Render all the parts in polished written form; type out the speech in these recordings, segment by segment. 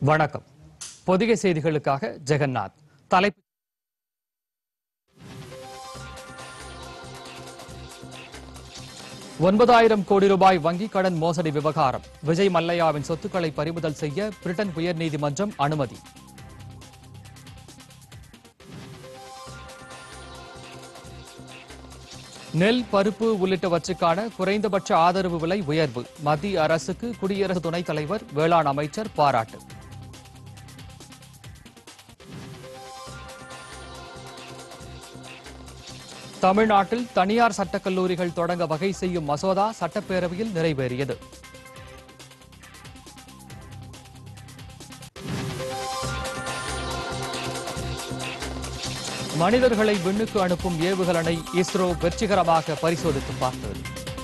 வணக்கம். பொதிகை செய்திகளுக்காக ஜெகநாத். தலைப்பு: 9,000 கோடி ரூபாய் வங்கிக் கடன் மோசடி விவகாரம். விஜய் மல்லையாவின் சொத்துக்களை பறிமுதல் செய்ய பிரிட்டன் உயர்நீதிமன்றம் அனுமதி. நெல், பருப்பு உள்ளிட்டவற்றுக்கான குறைந்தபட்ச ஆதரவு விலை உயர்வு. மத்திய அரசுக்கு குடியரசு துணைத் தலைவர், வேளாண் அமைச்சர் பாராட்டு. தமிழ்நாட்டில் தனியார் சட்டக்கல்லூரிகள் தொடங்க வகை செய்யும் மசோதா சட்டப்பேரவையில் நிறைவேறியது. மனிதர்களை விண்ணுக்கு அனுப்பும் ஏவுகணை இஸ்ரோ வெற்றிகரமாக பரிசோதித்து பார்த்தது.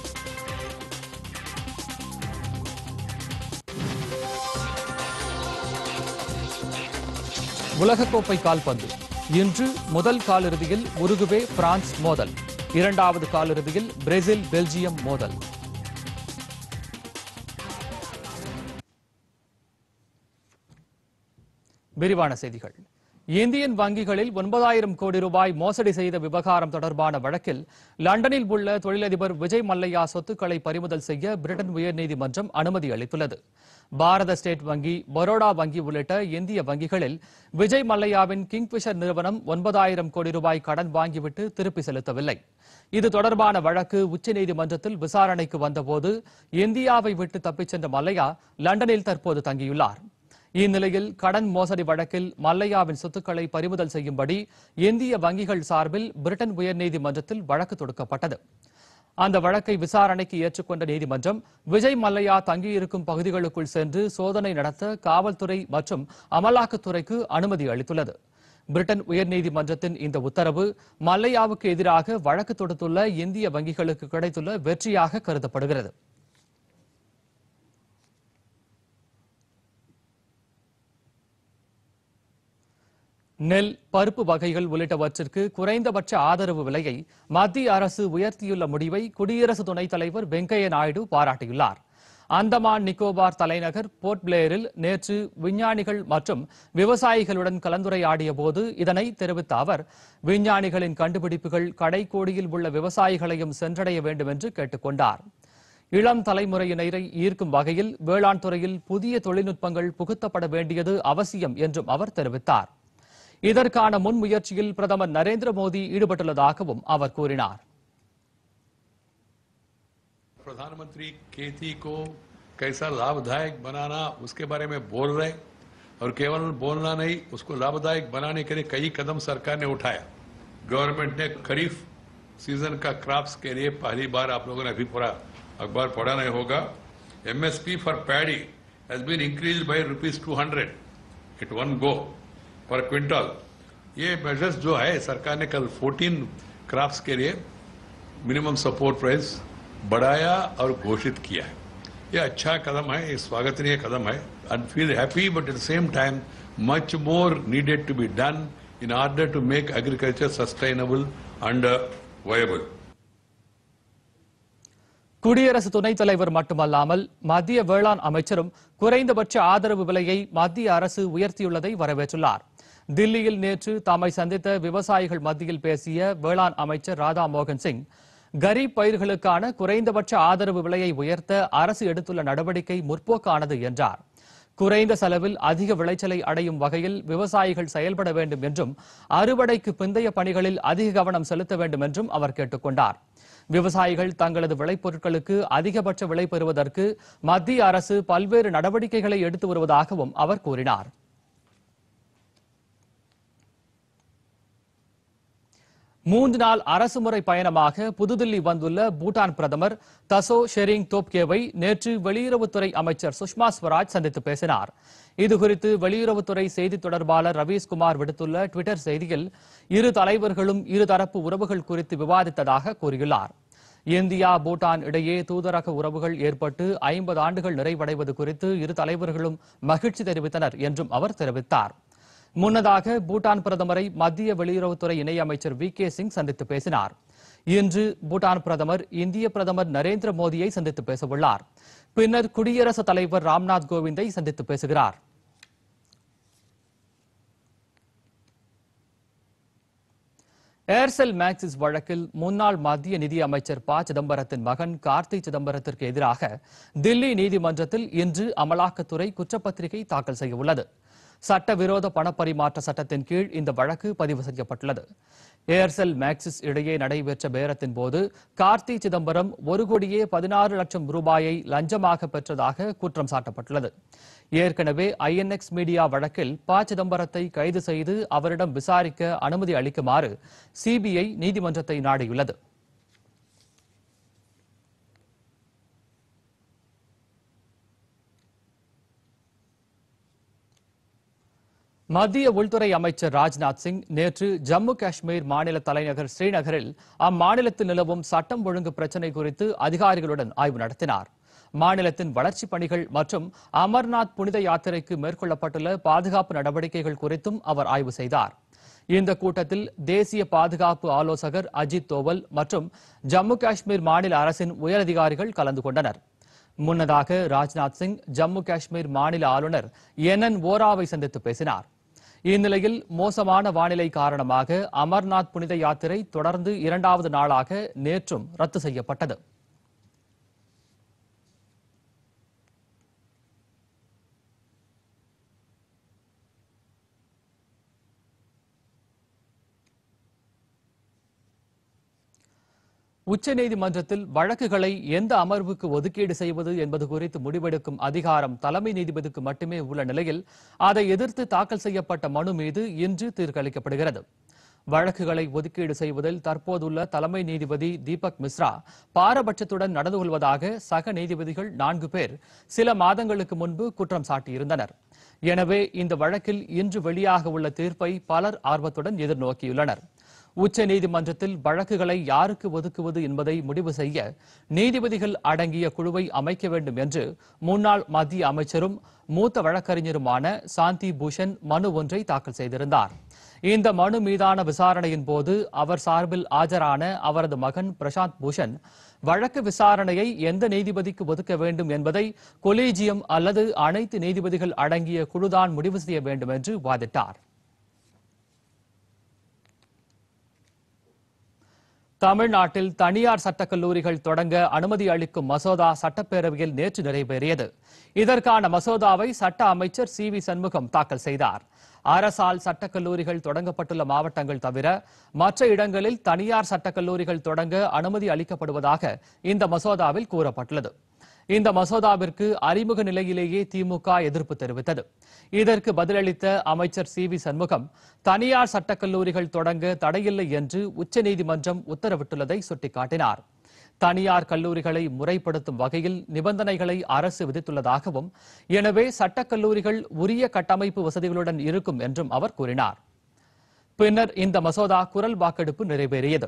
உலகக்கோப்பை கால்பந்து இன்று முதல் காலிறுதியில் உருகுவே பிரான்ஸ் மோதல். இரண்டாவது காலிறுதியில் பிரேசில் பெல்ஜியம் மோதல். விரிவான செய்திகள். இந்தியன் வங்கிகளில் 9,000 கோடி ரூபாய் மோசடி செய்த விவகாரம் தொடர்பான வழக்கில் லண்டனில் உள்ள தொழிலதிபர் விஜய் மல்லையா சொத்துக்களை பறிமுதல் செய்ய பிரிட்டன் உயர்நீதிமன்றம் அனுமதி அளித்துள்ளது. பாரத ஸ்டேட் வங்கி, பரோடா வங்கி உள்ளிட்ட இந்திய வங்கிகளில் விஜய் மல்லையாவின் கிங்ஃபிஷர் நிறுவனம் 9,000 கோடி ரூபாய் கடன் வாங்கிவிட்டு திருப்பி செலுத்தவில்லை. இது தொடர்பான வழக்கு உச்சநீதிமன்றத்தில் விசாரணைக்கு வந்தபோது இந்தியாவை விட்டு தப்பிச் சென்ற மல்லையா லண்டனில் தற்போது தங்கியுள்ளார். இந்நிலையில் கடன் மோசடி வழக்கில் மல்லையாவின் சொத்துக்களை பறிமுதல் செய்யும்படி இந்திய வங்கிகள் சார்பில் பிரிட்டன் உயர்நீதிமன்றத்தில் வழக்கு தொடுக்கப்பட்டது. அந்த வழக்கை விசாரணைக்கு ஏற்றுக்கொண்ட நீதிமன்றம் விஜய் மல்லையா தங்கியிருக்கும் பகுதிகளுக்குள் சென்று சோதனை நடத்த காவல்துறை மற்றும் அமலாக்கத்துறைக்கு அனுமதி அளித்துள்ளது. பிரிட்டன் உயர்நீதிமன்றத்தின் இந்த உத்தரவு மல்லையாவுக்கு எதிராக வழக்கு தொடுத்துள்ள இந்திய வங்கிகளுக்கு கிடைத்துள்ள வெற்றியாக கருதப்படுகிறது. நெல், பருப்பு வகைகள் உள்ளிட்டவற்றிற்கு குறைந்தபட்ச ஆதரவு விலையை மத்திய அரசு உயர்த்தியுள்ள முடிவை குடியரசு துணைத் தலைவர் வெங்கையா நாயுடு பாராட்டியுள்ளார். அந்தமான் நிக்கோபார் தலைநகர் போர்ட் பிளேரில் நேற்று விஞ்ஞானிகள் மற்றும் விவசாயிகளுடன் கலந்துரையாடிய போது இதனை தெரிவித்த அவர், விஞ்ஞானிகளின் கண்டுபிடிப்புகள் கடைக்கோடியில் உள்ள விவசாயிகளையும் சென்றடைய வேண்டும் என்று கேட்டுக் கொண்டார். இளம் தலைமுறையினரை ஈர்க்கும் வகையில் வேளாண் துறையில் புதிய தொழில்நுட்பங்கள் புகுத்தப்பட வேண்டியது அவசியம் என்றும் அவர் தெரிவித்தார். இதற்கான முன்முயற்சியில் பிரதமர் நரேந்திர மோடி ஈடுபட்டுள்ளதாகவும் அவர் கூறினார். प्रधानमंत्री खेती को कैसा लाभदायक बनाना उसके बारे में बोल रहे और केवल बोलना नहीं, उसको लाभदायक बनाने के लिए कई कदम सरकार ने उठाया. गवर्नमेंट ने खरीफ सीजन का क्रॉप्स के लिए पहली बार, आप लोगों ने अभी पूरा अखबार पढ़ा नहीं होगा, MSP for paddy has been increased by ₹200 at one go per quintal. ये मेजर्स जो है सरकार ने कल 14 क्रॉप्स के लिए मिनिमम सपोर्ट प्राइस बढ़ाया और घोषित किया है. ये अच्छा कदम है, ये स्वागतनीय कदम है. I feel happy but at the same time much more needed to be done in order to make agriculture sustainable and viable. குடியரசு துணைத் தலைவர் மட்டுமல்லாமல் மத்திய வேளாண் அமைச்சரும் குறைந்தபட்ச ஆதரவு விலையை மத்திய அரசு உயர்த்தியுள்ளதை வரவேற்றுள்ளார். தில்லியில் நேற்று தம்மை சந்தித்த விவசாயிகள் மத்தியில் பேசிய வேளாண் அமைச்சர் ராதா மோகன் சிங், கரீப் பயிர்களுக்கான குறைந்தபட்ச ஆதரவு விலையை உயர்த்த அரசு எடுத்துள்ள நடவடிக்கை முற்போக்கானது என்றார். குறைந்த செலவில் அதிக விளைச்சலை அடையும் வகையில் விவசாயிகள் செயல்பட வேண்டும் என்றும் அறுவடைக்கு பிந்தைய பணிகளில் அதிக கவனம் செலுத்த வேண்டும் என்றும் அவர் கேட்டுக் கொண்டார். விவசாயிகள் தங்களது விளைபொருட்களுக்கு அதிகபட்ச விலை பெறுவதற்கு மத்திய அரசு பல்வேறு நடவடிக்கைகளை எடுத்து வருவதாகவும் அவர் கூறினார். மூன்று நாள் அரசுமுறை பயணமாக புதுதில்லி வந்துள்ள பூட்டான் பிரதமர் தசோ ஷெரிங் தோப்கேவை நேற்று வெளியுறவுத்துறை அமைச்சர் சுஷ்மா ஸ்வராஜ் சந்தித்து பேசினார். இதுகுறித்து வெளியுறவுத்துறை செய்தி தொடர்பாளர் ரவீஸ்குமார் விடுத்துள்ள டுவிட்டர் செய்தியில், இரு தலைவர்களும் இருதரப்பு உறவுகள் குறித்து விவாதித்ததாக கூறியுள்ளார். இந்தியா, பூட்டான் இடையே தூதரக உறவுகள் ஏற்பட்டு 50 ஆண்டுகள் நிறைவடைவது குறித்து இரு தலைவர்களும் மகிழ்ச்சி தெரிவித்தனர் என்றும் அவர் தெரிவித்தார். முன்னதாக பூட்டான் பிரதமரை மத்திய வெளியுறவுத்துறை இணையமைச்சர் வி.கே. சிங் சந்தித்து பேசினார். இன்று பூட்டான் பிரதமர் இந்திய பிரதமர் நரேந்திர மோடியை சந்தித்து பேசவுள்ளார். பின்னர் குடியரசுத் தலைவர் ராம்நாத் கோவிந்தை சந்தித்து பேசுகிறார். ஏர்செல் மேக்சிஸ் வழக்கில் முன்னாள் மத்திய நிதி அமைச்சர் ப சிதம்பரத்தின் மகன் கார்த்தி சிதம்பரத்திற்கு எதிராக தில்லி நீதிமன்றத்தில் இன்று அமலாக்கத்துறை குற்றப்பத்திரிகை தாக்கல் செய்யவுள்ளது. சட்டவிரோத பணப்பரிமாற்ற சட்டத்தின் கீழ் இந்த வழக்கு பதிவு செய்யப்பட்டுள்ளது. ஏர்செல் மேக்சிஸ் இடையே நடைபெற்ற பேரத்தின் போது கார்த்தி சிதம்பரம் 1,16,00,000 ரூபாயை லஞ்சமாக பெற்றதாக குற்றம் சாட்டப்பட்டுள்ளது. ஏற்கனவே ஐஎன்எக்ஸ் மீடியா வழக்கில் ப சிதம்பரத்தை கைது செய்து அவரிடம் விசாரிக்க அனுமதி அளிக்குமாறு சிபிஐ நீதிமன்றத்தை நாடியுள்ளது. மத்திய உள்துறை அமைச்சர் ராஜ்நாத் சிங் நேற்று ஜம்மு காஷ்மீர் மாநில தலைநகர் ஸ்ரீநகரில் அம்மாநிலத்தில் நிலவும் சட்டம் ஒழுங்கு பிரச்சினை குறித்து அதிகாரிகளுடன் ஆய்வு நடத்தினார். மாநிலத்தின் வளர்ச்சிப் பணிகள் மற்றும் அமர்நாத் புனித யாத்திரைக்கு மேற்கொள்ளப்பட்டுள்ள பாதுகாப்பு நடவடிக்கைகள் குறித்தும் அவர் ஆய்வு செய்தார். இந்த கூட்டத்தில் தேசிய பாதுகாப்பு ஆலோசகர் அஜித் தோவல் மற்றும் ஜம்மு காஷ்மீர் மாநில அரசின் உயரதிகாரிகள் கலந்து கொண்டனர். முன்னதாக ராஜ்நாத் சிங் ஜம்மு காஷ்மீர் மாநில ஆளுநர் NN வோராவை சந்தித்து பேசினார். இந்நிலையில் மோசமான வானிலை காரணமாக அமர்நாத் புனித யாத்திரை தொடர்ந்து 2வது நாளாக நேற்றும் ரத்து செய்யப்பட்டது. உச்சநீதிமன்றத்தில் வழக்குகளை எந்த அமர்வுக்கு ஒதுக்கீடு செய்வது என்பது குறித்து முடிவெடுக்கும் அதிகாரம் தலைமை நீதிபதிக்கு மட்டுமே உள்ள நிலையில் அதை எதிர்த்து தாக்கல் செய்யப்பட்ட மனு மீது இன்று தீர்ப்பளிக்கப்படுகிறது. வழக்குகளை ஒதுக்கீடு செய்வதில் தற்போதுள்ள தலைமை நீதிபதி தீபக் மிஸ்ரா பாரபட்சத்துடன் நடந்து கொள்வதாக சக நீதிபதிகள் 4 பேர் சில மாதங்களுக்கு முன்பு குற்றம் சாட்டியிருந்தனர். எனவே இந்த வழக்கில் இன்று வெளியாக உள்ள தீர்ப்பை பலர் ஆர்வத்துடன் எதிர்நோக்கியுள்ளனர். உச்ச நீதிமன்றத்தில் வழக்குகளை யாருக்கு ஒதுக்குவது என்பதை முடிவு செய்ய நீதிபதிகள் அடங்கிய குழுவை அமைக்க வேண்டும் என்று முன்னாள் மத்திய அமைச்சரும் மூத்த வழக்கறிஞருமான சாந்தி பூஷன் மனு ஒன்றை தாக்கல் செய்திருந்தார். இந்த மனு மீதான விசாரணையின் போது அவர் சார்பில் ஆஜரான அவரது மகன் பிரசாந்த் பூஷன் வழக்கு விசாரணையை எந்த நீதிபதிக்கு ஒதுக்க வேண்டும் என்பதை கொலீஜியம் அல்லது அனைத்து நீதிபதிகள் அடங்கிய குழுதான் முடிவு செய்ய வேண்டும் என்று வாதிட்டார். தமிழ்நாட்டில் தனியார் சட்டக்கல்லூரிகள் தொடங்க அனுமதி அளிக்கும் மசோதா சட்டப்பேரவையில் நேற்று நிறைவேறியது. இதற்கான மசோதாவை சட்ட அமைச்சர் CV சண்முகம் தாக்கல் செய்தார். அரசால் சட்டக்கல்லூரிகள் தொடங்கப்பட்டுள்ள மாவட்டங்கள் தவிர மற்ற இடங்களில் தனியார் சட்டக்கல்லூரிகள் தொடங்க அனுமதி அளிக்கப்படுவதாக இந்த மசோதாவில் கூறப்பட்டுள்ளது. இந்த மசோதாவிற்கு அறிமுக நிலையிலேயே திமுக எதிர்ப்பு தெரிவித்தது. இதற்கு பதிலளித்த அமைச்சர் CV சண்முகம் தனியார் சட்டக்கல்லூரிகள் தொடங்க தடையில்லை என்று உச்சநீதிமன்றம் உத்தரவிட்டுள்ளதை சுட்டிக்காட்டினார். தனியார் கல்லூரிகளை முறைப்படுத்தும் வகையில் நிபந்தனைகளை அரசு விதித்துள்ளதாகவும், எனவே சட்டக்கல்லூரிகள் உரிய கட்டமைப்பு வசதிகளுடன் இருக்கும் என்றும் அவர் கூறினார். பின்னர் இந்த மசோதா குரல் வாக்கெடுப்பு நிறைவேறியது.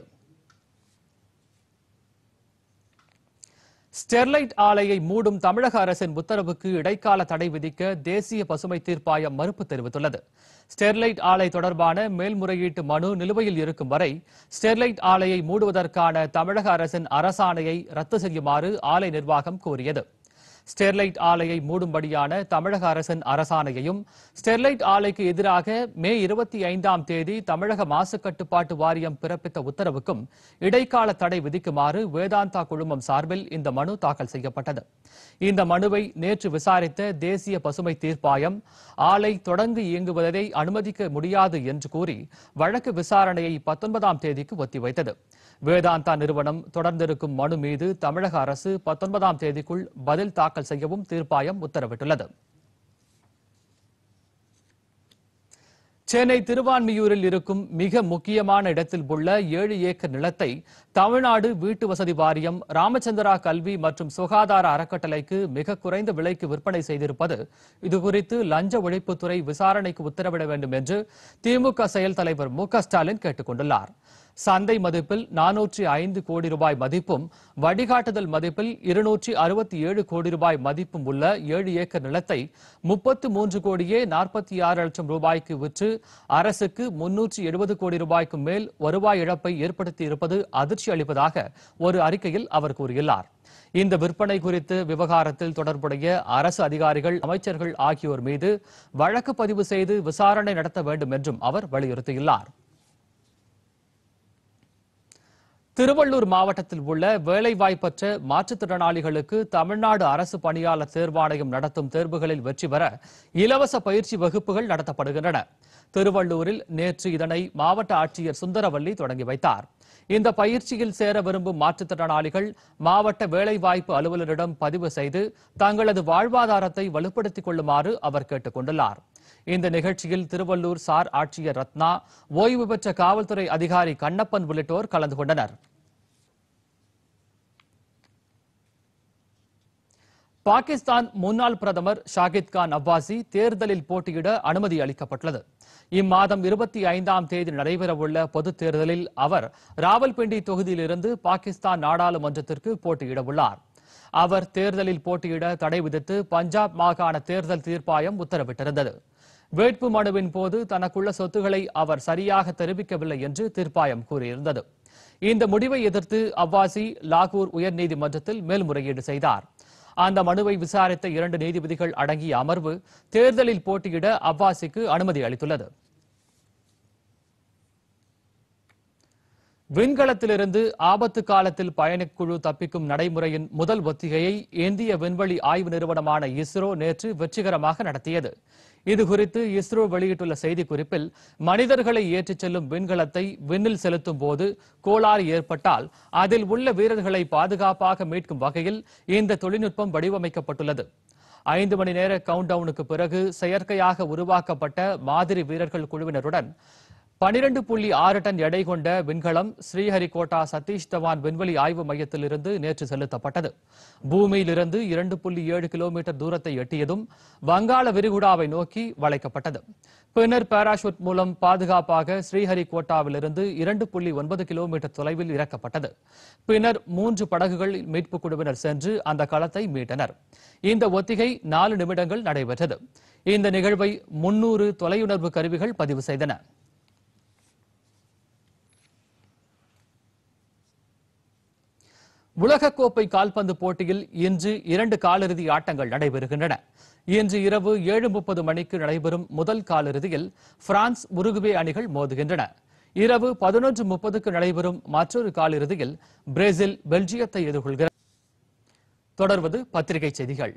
ஸ்டெர்லைட் ஆலையை மூடும் தமிழக அரசின் உத்தரவுக்கு இடைக்கால தடை விதிக்க தேசிய பசுமை தீர்ப்பாயம் மறுப்பு தெரிவித்துள்ளது. ஸ்டெர்லைட் ஆலை தொடர்பான மேல்முறையீட்டு மனு நிலுவையில் இருக்கும் வரை ஸ்டெர்லைட் ஆலையை மூடுவதற்கான தமிழக அரசின் அரசாணையை ரத்து செய்யுமாறு ஆலை நிர்வாகம் கோரியது. ஸ்டெர்லைட் ஆலையை மூடும்படியான தமிழக அரசின் அரசாணையையும் ஸ்டெர்லைட் ஆலைக்கு எதிராக மே 25ஆம் தேதி தமிழக மாசு கட்டுப்பாட்டு வாரியம் பிறப்பித்த உத்தரவுக்கும் இடைக்கால தடை விதிக்குமாறு வேதாந்தா குழுமம் சார்பில் இந்த மனு தாக்கல் செய்யப்பட்டது. இந்த மனுவை நேற்று விசாரித்த தேசிய பசுமை தீர்ப்பாயம் ஆலை தொடர்ந்து இயங்குவதை அனுமதிக்க முடியாது என்று கூறி வழக்கு விசாரணையை 19ஆம் தேதிக்கு ஒத்திவைத்தது. வேதாந்தா நிறுவனம் தொடர்ந்திருக்கும் மனு மீது தமிழக அரசு 19ஆம் தேதிக்குள் பதில் தாக்கல் செய்யவும் தீர்ப்பாயம் உத்தரவிட்டுள்ளது. சென்னை திருவான்மியூரில் இருக்கும் மிக முக்கியமான இடத்தில் உள்ள 7 ஏக்கர் நிலத்தை தமிழ்நாடு வீட்டு வசதி வாரியம் ராமச்சந்திரா கல்வி மற்றும் சுகாதார அறக்கட்டளைக்கு மிக குறைந்த விலைக்கு விற்பனை செய்திருப்பது இதுகுறித்து லஞ்ச ஒழிப்புத்துறை விசாரணைக்கு உத்தரவிட வேண்டும் என்று திமுக செயல் தலைவர் மு.க. ஸ்டாலின் கேட்டுக் கொண்டுள்ளார். சந்தை மதிப்பில் 405 கோடி ரூபாய் மதிப்பும் வழிகாட்டுதல் மதிப்பில் 267 கோடி ரூபாய் மதிப்பும் உள்ள 7 ஏக்கர் நிலத்தை 33 கோடியே 46 லட்சம் ரூபாய்க்கு விற்று அரசுக்கு 370 கோடி ரூபாய்க்கு மேல் வருவாய் இழப்பை ஏற்படுத்தி இருப்பது அதிர்ச்சி அளிப்பதாக ஒரு அறிக்கையில் அவர் கூறியுள்ளார். இந்த விற்பனை குறித்து விவகாரத்தில் தொடர்புடைய அரசு அதிகாரிகள், அமைச்சர்கள் ஆகியோர் மீது வழக்கு பதிவு செய்து விசாரணை நடத்த வேண்டும் என்றும் அவர் வலியுறுத்தியுள்ளார். திருவள்ளூர் மாவட்டத்தில் உள்ள வேலைவாய்ப்பற்ற மாற்றுத்திறனாளிகளுக்கு தமிழ்நாடு அரசு பணியாளர் தேர்வாணையம் நடத்தும் தேர்வுகளில் வெற்றி பெற இலவச பயிற்சி வகுப்புகள் நடத்தப்படுகின்றன. திருவள்ளூரில் நேற்று இதனை மாவட்ட ஆட்சியர் சுந்தரவல்லி தொடங்கி வைத்தார். இந்த பயிற்சியில் சேர விரும்பும் மாற்றுத்திறனாளிகள் மாவட்ட வேலைவாய்ப்பு அலுவலரிடம் பதிவு செய்து தங்களது வாழ்வாதாரத்தை வலுப்படுத்திக் கொள்ளுமாறு அவர் கேட்டுக் கொண்டுள்ளார். இந்த நிகழ்ச்சியில் திருவள்ளூர் சார் ஆட்சியர் ரத்னா, ஓய்வு பெற்ற காவல்துறை அதிகாரி கண்ணப்பன் உள்ளிட்டோர் கலந்து கொண்டனர். பாகிஸ்தான் முன்னாள் பிரதமர் ஷாகித் கான் அப்பாசி தேர்தலில் போட்டியிட அனுமதி அளிக்கப்பட்டுள்ளது. இம்மாதம் 25ஆம் தேதி நடைபெறவுள்ள பொதுத் தேர்தலில் அவர் ராவல்பிண்டி தொகுதியிலிருந்து பாகிஸ்தான் நாடாளுமன்றத்திற்கு போட்டியிட உள்ளார். அவர் தேர்தலில் போட்டியிட தடை விதித்து பஞ்சாப் மாகாண தேர்தல் தீர்ப்பாயம் உத்தரவிட்டிருந்தது. வேட்பு மனுவின் போது தனக்குள்ள சொத்துக்களை அவர் சரியாக தெரிவிக்கவில்லை என்று தீர்ப்பாயம் கூறியிருந்தது. இந்த முடிவை எதிர்த்து அப்பாசி லாகூர் உயர்நீதிமன்றத்தில் மேல்முறையீடு செய்தார். அந்த மனுவை விசாரித்த 2 நீதிபதிகள் அடங்கிய அமர்வு தேர்தலில் போட்டியிட அப்பாசிக்கு அனுமதி அளித்துள்ளது. விண்கலத்திலிருந்து ஆபத்து காலத்தில் பயணக்குழு தப்பிக்கும் நடைமுறையின் முதல் ஒத்திகையை இந்திய விண்வெளி ஆய்வு நிறுவனமான இஸ்ரோ நேற்று வெற்றிகரமாக நடத்தியது. இதுகுறித்து இஸ்ரோ வெளியிட்டுள்ள செய்திக்குறிப்பில், மனிதர்களை ஏற்றிச் செல்லும் விண்கலத்தை விண்ணில் செலுத்தும் போது கோளாறு ஏற்பட்டால் அதில் உள்ள வீரர்களை பாதுகாப்பாக மீட்கும் வகையில் இந்த தொழில்நுட்பம் வடிவமைக்கப்பட்டுள்ளது. 5 மணி நேர கவுண்ட் டவுனுக்கு பிறகு செயற்கையாக உருவாக்கப்பட்ட மாதிரி வீரர்கள் குழுவினருடன் 12.6 டன் எடை கொண்ட விண்கலம் ஸ்ரீஹரிகோட்டா சதீஷ் தவான் விண்வெளி ஆய்வு மையத்திலிருந்து நேற்று செலுத்தப்பட்டது. பூமியிலிருந்து 2.7 கிலோமீட்டர் தூரத்தை எட்டியதும் வங்காள விரிகுடாவை நோக்கி வளைக்கப்பட்டது. பின்னர் பாராசூட் மூலம் பாதுகாப்பாக ஸ்ரீஹரிகோட்டாவிலிருந்து 2.9 கிலோமீட்டர் தொலைவில் இறக்கப்பட்டது. பின்னர் 3 படகுகள் மீட்பு குழுவினர் சென்று அந்த களத்தை மீட்டனர். இந்த ஒத்திகை 4 நிமிடங்கள் நடைபெற்றது. இந்த நிகழ்வை 300 தொலையுணர்வு கருவிகள் பதிவு செய்தன. உலகக்கோப்பை கால்பந்து போட்டியில் இன்று 2 காலிறுதி ஆட்டங்கள் நடைபெறுகின்றன. இன்று இரவு 7:30 மணிக்கு நடைபெறும் முதல் காலிறுதியில் பிரான்ஸ், உருகுவே அணிகள் மோதுகின்றன. இரவு 11:30க்கு நடைபெறும் மற்றொரு காலிறுதியில் பிரேசில் பெல்ஜியத்தை எதிர்கொள்கிறது. தொடர்வது பத்திரிகை செய்திகள்.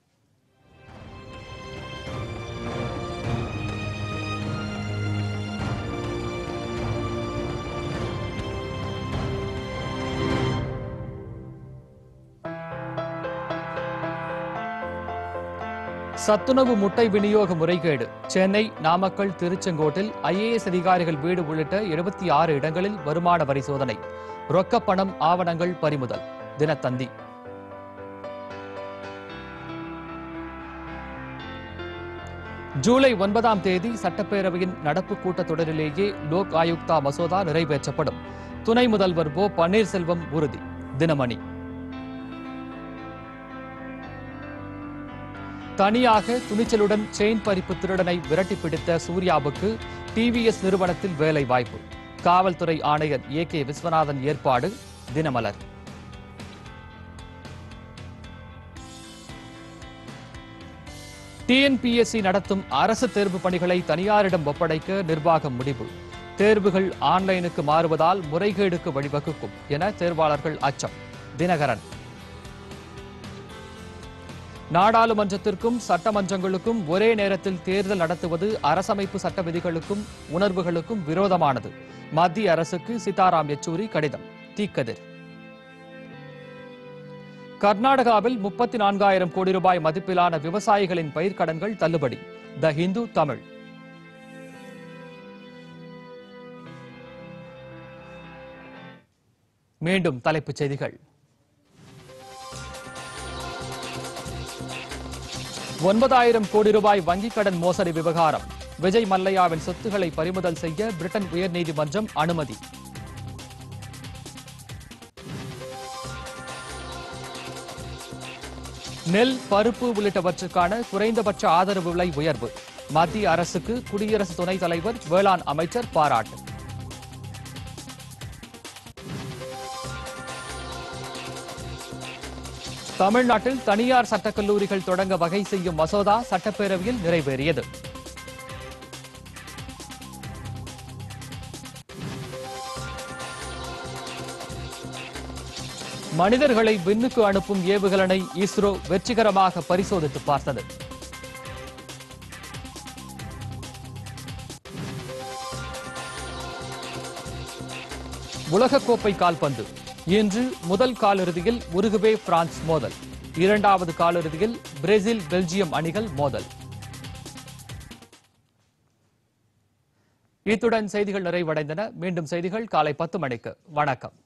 சத்துணவு முட்டை விநியோக முறைகேடு. சென்னை, நாமக்கல், திருச்செங்கோட்டில் IAS அதிகாரிகள் வீடு உள்ளிட்ட 76 இடங்களில் வருமான வரி சோதனை. ரொக்கப்பணம், ஆவணங்கள் பறிமுதல். தினத்தந்தி. ஜூலை 9ஆம் தேதி சட்டப்பேரவையின் நடப்பு கூட்டத்தொடரிலேயே லோக் ஆயுக்தா மசோதா நிறைவேற்றப்படும். துணை முதல்வர் ஓ பன்னீர்செல்வம் உறுதி. தினமணி. தனியாக துணிச்சலுடன் செயின் பறிப்பு திருடனை விரட்டி பிடித்த சூர்யாவுக்கு TVS நிறுவனத்தில் வேலை வாய்ப்பு. காவல்துறை ஆணையர் AK விஸ்வநாதன் ஏற்பாடு. தினமலர். TNPSC நடத்தும் அரசு தேர்வு பணிகளை தனியாரிடம் ஒப்படைக்க நிர்வாகம் முடிவு. தேர்வுகள் ஆன்லைனுக்கு மாறுவதால் முறைகேடுக்கு வழிவகுக்கும் என தேர்வாளர்கள் அச்சம். தினகரன். நாடாளுமன்றத்திற்கும் சட்டமன்றங்களுக்கும் ஒரே நேரத்தில் தேர்தல் நடத்துவது அரசமைப்பு சட்ட விதிகளுக்கும் உணர்வுகளுக்கும் விரோதமானது. மத்திய அரசுக்கு சீதாராம் யெச்சூரி கடிதம். தீக்கதிர். கர்நாடகாவில் 34,000 கோடி ரூபாய் மதிப்பிலான விவசாயிகளின் பயிர்க்கடன்கள் தள்ளுபடி. த ஹிந்து தமிழ். மீண்டும் தலைப்புச் செய்திகள். 9,000 கோடி ரூபாய் வங்கிக் கடன் மோசடி விவகாரம். விஜய் மல்லையாவின் சொத்துக்களை பறிமுதல் செய்ய பிரிட்டன் உயர்நீதிமன்றம் அனுமதி. நெல், பருப்பு உள்ளிட்டவற்றுக்கான குறைந்தபட்ச ஆதரவு விலை உயர்வு. மத்திய அரசுக்கு குடியரசு துணைத் தலைவர், வேளாண் அமைச்சர் பாராட்டு. தமிழ்நாட்டில் தனியார் சட்டக்கல்லூரிகள் தொடங்க வகை செய்யும் மசோதா சட்டப்பேரவையில் நிறைவேறியது. மனிதர்களை விண்ணுக்கு அனுப்பும் ஏவுகணை இஸ்ரோ வெற்றிகரமாக பரிசோதித்து பார்த்தது. உலகக்கோப்பை கால்பந்து இன்று முதல் காலிறுதியில் உருகுவே பிரான்ஸ் மோதல், இரண்டாவது காலிறுதியில் பிரேசில் பெல்ஜியம் அணிகள் மோதல். இத்துடன் செய்திகள் நிறைவடைந்தன. மீண்டும் செய்திகள் காலை 10 மணிக்கு. வணக்கம்.